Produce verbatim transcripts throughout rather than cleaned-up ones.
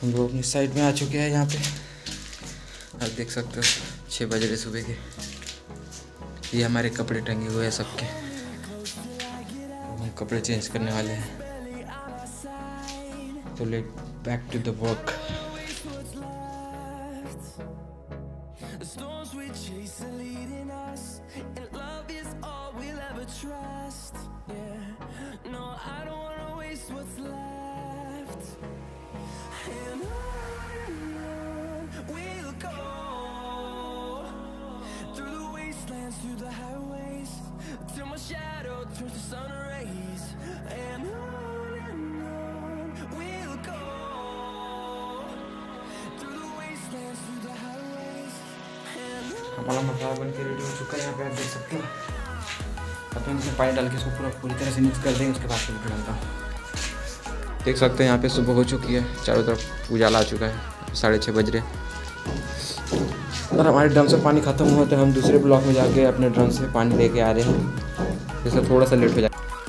हम लोग अपनी साइड में आ चुके हैं यहाँ पे। आप देख सकते हो छः बज रहे सुबह के। ये हमारे कपड़े टंगे हुए हैं सबके, हम कपड़े चेंज करने वाले हैं। तो let back to the work. Through the highways till my shadow turns to sun rays, and on and on we'll go through the wastelands, through the highways, and हमारा मसाला बन के रेडी हो चुका है। यहाँ पे आप देख सकते हो। अब हम इसमें पानी डाल के इसको पूरा पूरी तरह से मिक्स कर देंगे। उसके बाद फिर डालता हूँ। देख सकते हैं यहाँ पे सुबह हो चुकी है, चारों तरफ उजाला आ चुका है। साढ़े छः बज रहे। अगर हमारे ड्रम से पानी ख़त्म हुआ तो हम दूसरे ब्लॉक में जाके अपने ड्रम से पानी लेके आ रहे हैं, जिससे थोड़ा सा लेट हो जाए।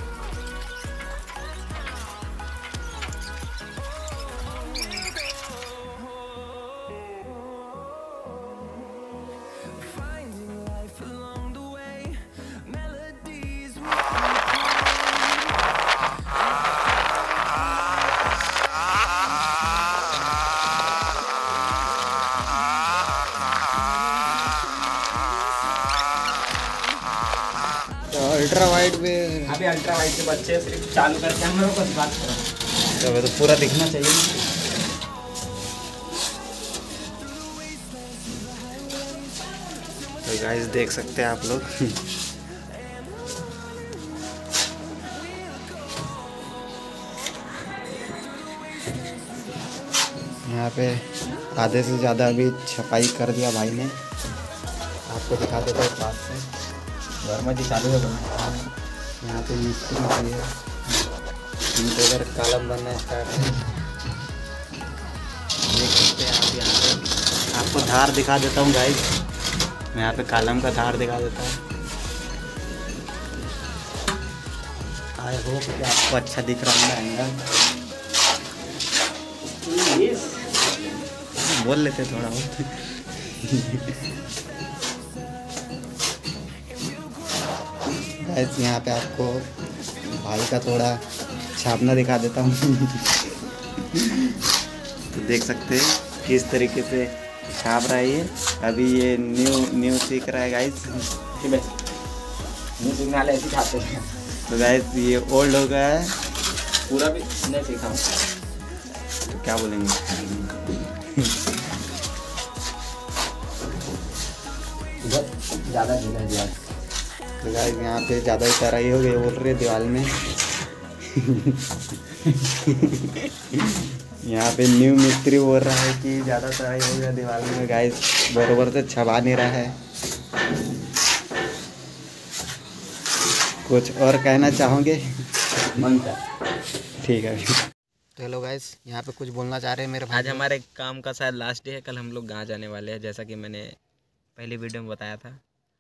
अल्ट्रा वाइड में अभी अल्ट्रा वाइड के बच्चे सिर्फ चालू करके हम लोग बस बात करो, तो, तो पूरा दिखना चाहिए। तो गाइस देख सकते हैं आप लोग। यहाँ पे आधे से ज़्यादा अभी छपाई कर दिया भाई ने। आपको दिखा देता हूँ पास से। वर्मा जी चालू है बना। यहाँ पे मिस्त्री भी है, इनको अगर कॉलम बनना स्टार्ट है। देख सकते हैं आप यहाँ पे। आपको धार दिखा देता हूँ गाइस, मैं यहाँ पे कॉलम का धार दिखा देता हूँ। आई होप कि आपको अच्छा दिख रहा है एंगल। बोल लेते थोड़ा बहुत। यहाँ पे आपको भाई का थोड़ा छापना दिखा देता हूँ। तो देख सकते हैं किस तरीके से छाप रहा है ये। अभी ये न्यू न्यू सीख रहा है गाइस। न्यू सिग्नल ऐसे खाते हैं। तो गाइस ये ओल्ड हो गया है, पूरा भी नहीं सीखा हूँ तो क्या बोलेंगे। ज़्यादा ढीला दिया। तो गाइस यहाँ पे ज़्यादा ही तराई हो गई बोल रही है दीवार में। यहाँ पे न्यू मिस्त्री बोल रहा है कि ज़्यादा तराई हो गया दीवार में। गाइस बराबर से छपा नहीं रहा है। कुछ और कहना चाहोगे? मन का ठीक है। तो हेलो गाइस, यहाँ पे कुछ बोलना चाह रहे हैं मेरे भाई। आज हमारे काम का शायद लास्ट डे है। कल हम लोग गाँव जाने वाले हैं, जैसा कि मैंने पहली वीडियो में बताया था।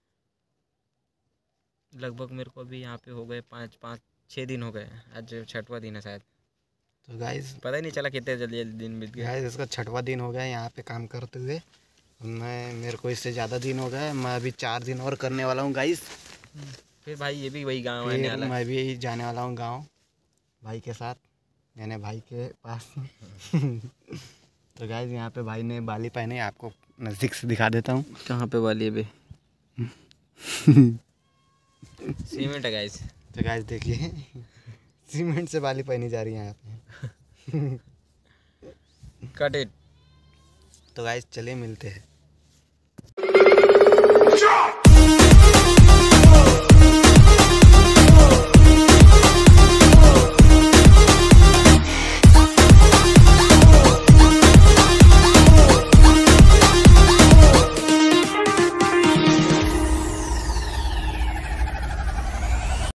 लगभग मेरे को अभी यहाँ पे हो गए पाँच पाँच छः दिन हो गए। आज छठवां दिन है शायद। तो गाइस पता ही नहीं चला कितने जल्दी जल्दी दिन बीत गया। गाइस इसका छठवां दिन हो गया यहाँ पे काम करते हुए। मैं मेरे को इससे ज़्यादा दिन हो गया। मैं अभी चार दिन और करने वाला हूँ गाइस। फिर भाई ये भी वही गाँव आने फिर वाला है। मैं भी जाने वाला हूँ गाँव भाई के साथ, यानी भाई के पास। तो गाइस यहाँ पे भाई ने बाली पहने, आपको नज़दीक से दिखा देता हूँ। कहाँ पे वाली है? सीमेंट है गाइस। तो गाइस देखिए सीमेंट से बाली पहनी जा रही है यहाँ पे। Cut it. तो गाइस चलिए मिलते हैं।